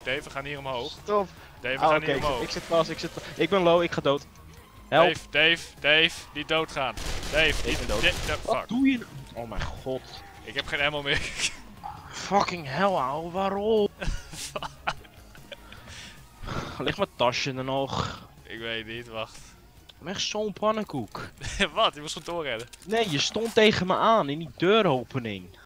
Dave, we gaan hier omhoog. Stop. Dave, we gaan hier omhoog. Ik zit vast, ik ben low, ik ga dood. Help. Dave, niet doodgaan. Dave, Ik ben dood. fuck. Wat doe je? Oh mijn god. Ik heb geen ammo meer. Fucking hell, ouwe, waarom? Ligt mijn tasje er nog? Ik weet niet, wacht. Ik ben echt zo'n pannenkoek. Wat? Je moest gewoon doorrennen. Nee, je stond tegen me aan in die deuropening.